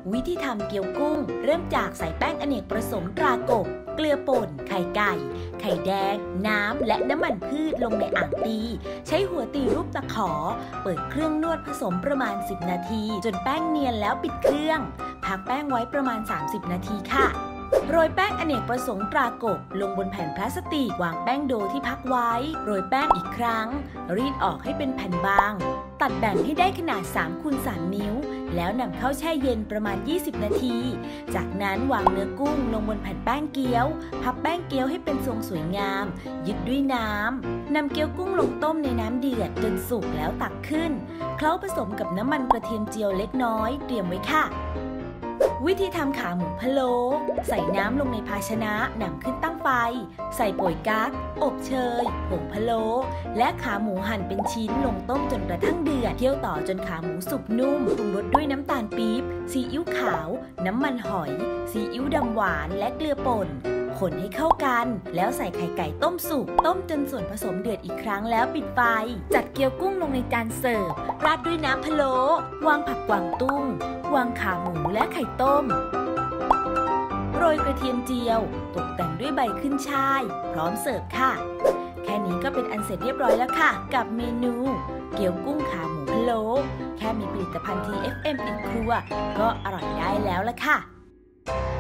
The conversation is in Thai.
วิธีทำเกี๊ยวกุ้งเริ่มจากใส่แป้งอเนกประสงค์ตรากบเกลือป่นไข่ไก่ไข่แดงน้ำและน้ำมันพืชลงในอ่างตีใช้หัวตีรูปตะขอเปิดเครื่องนวดผสมประมาณ10นาทีจนแป้งเนียนแล้วปิดเครื่องพักแป้งไว้ประมาณ30นาทีค่ะโรยแป้งอเนกประสงค์ตรากบลงบนแผ่นพลาสติกวางแป้งโดที่พักไว้โรยแป้งอีกครั้งรีดออกให้เป็นแผ่นบางตัดแบ่งให้ได้ขนาด3 คูณ 3 นิ้วแล้วนำเข้าแช่เย็นประมาณ20นาทีจากนั้นวางเนื้อกุ้งลงบนแผ่นแป้งเกี๊ยวพับแป้งเกี๊ยวให้เป็นทรงสวยงามยึดด้วยน้ำนำเกี๊ยวกุ้งลงต้มในน้ำเดือดจนสุกแล้วตักขึ้นเคล้าผสมกับน้ำมันกระเทียมเจียวเล็กน้อยเตรียมไว้ค่ะวิธีทำขาหมูพะโล้ใส่น้ำลงในภาชนะนำขึ้นตั้งไฟใส่ป่ยกั๊กอบเชยผงพะโล้และขาหมูหั่นเป็นชิ้นลงต้มจนกระทั่งเดือดเคี่ยวต่อจนขาหมูสุกนุ่มปรุงรสด้วยน้ำตาลปี๊บซีอิ๊วขาวน้ำมันหอยซีอิ๊วดำหวานและเกลือป่นคนให้เข้ากันแล้วใส่ไข่ไก่ต้มสุกต้มจนส่วนผสมเดือดอีกครั้งแล้วปิดไฟจัดเกี๊ยวกุ้งลงในจานเสิร์ฟราดด้วยน้ำพะโล้วางผักกวางตุ้งวางขาหมูและไข่ต้มโรยกระเทียมเจียวตกแต่งด้วยใบขึ้นฉ่ายพร้อมเสิร์ฟค่ะแค่นี้ก็เป็นอันเสร็จเรียบร้อยแล้วค่ะกับเมนูเกี๊ยวกุ้งขาหมูพะโล้แค่มีผลิตภัณฑ์ TFM ในครัวก็อร่อยได้แล้วล่ะค่ะ